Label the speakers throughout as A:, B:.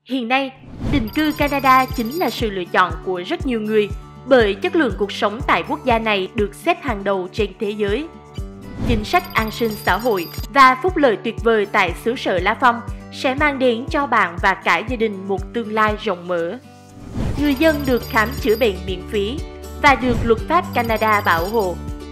A: Hiện nay, định cư Canada chính là sự lựa chọn của rất nhiều người bởi chất lượng cuộc sống tại quốc gia này được xếp hàng đầu trên thế giới. Chính sách an sinh xã hội và phúc lợi tuyệt vời tại xứ sở Lá Phong sẽ mang đến cho bạn và cả gia đình một tương lai rộng mở. Người dân được khám chữa bệnh miễn phí và được luật pháp Canada bảo hộ.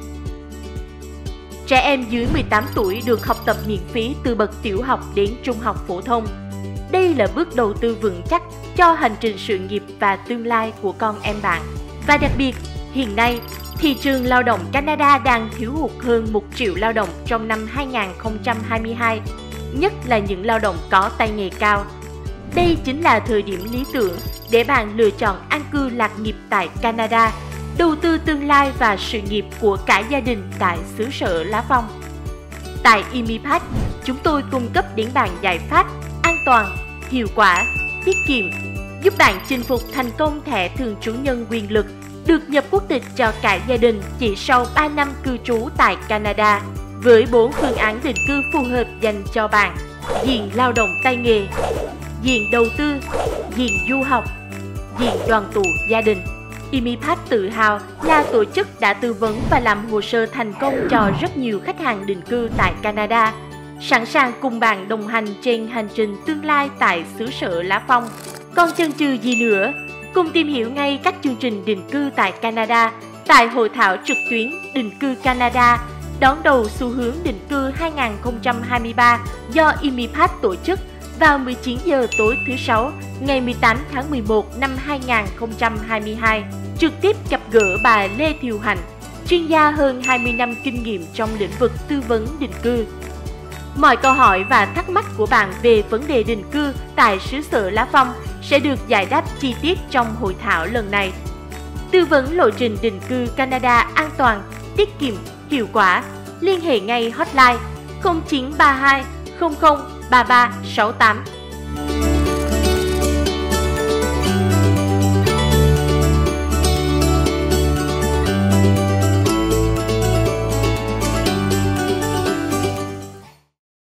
A: Trẻ em dưới 18 tuổi được học tập miễn phí từ bậc tiểu học đến trung học phổ thông. Đây là bước đầu tư vững chắc cho hành trình sự nghiệp và tương lai của con em bạn. Và đặc biệt, hiện nay, thị trường lao động Canada đang thiếu hụt hơn 1 triệu lao động trong năm 2022, nhất là những lao động có tay nghề cao. Đây chính là thời điểm lý tưởng để bạn lựa chọn an cư lạc nghiệp tại Canada, đầu tư tương lai và sự nghiệp của cả gia đình tại xứ sở Lá Phong. Tại Imipath, chúng tôi cung cấp đến bạn giải pháp an toàn, hiệu quả, tiết kiệm, giúp bạn chinh phục thành công thẻ thường trú nhân quyền lực, được nhập quốc tịch cho cả gia đình chỉ sau 3 năm cư trú tại Canada, với 4 phương án định cư phù hợp dành cho bạn: diện lao động tay nghề, diện đầu tư, diện du học, diện đoàn tụ gia đình. Imipath tự hào là tổ chức đã tư vấn và làm hồ sơ thành công cho rất nhiều khách hàng định cư tại Canada, sẵn sàng cùng bạn đồng hành trên hành trình tương lai tại xứ sở Lá Phong. Còn chần chừ gì nữa? Cùng tìm hiểu ngay các chương trình định cư tại Canada tại hội thảo trực tuyến Định cư Canada đón đầu xu hướng định cư 2023 do Imipath tổ chức vào 19 giờ tối thứ Sáu, ngày 18 tháng 11 năm 2022. Trực tiếp gặp gỡ bà Lê Thiều Hạnh, chuyên gia hơn 20 năm kinh nghiệm trong lĩnh vực tư vấn định cư. Mọi câu hỏi và thắc mắc của bạn về vấn đề định cư tại xứ sở Lá Phong sẽ được giải đáp chi tiết trong hội thảo lần này. Tư vấn lộ trình định cư Canada an toàn, tiết kiệm, hiệu quả. Liên hệ ngay hotline 0932 00 3368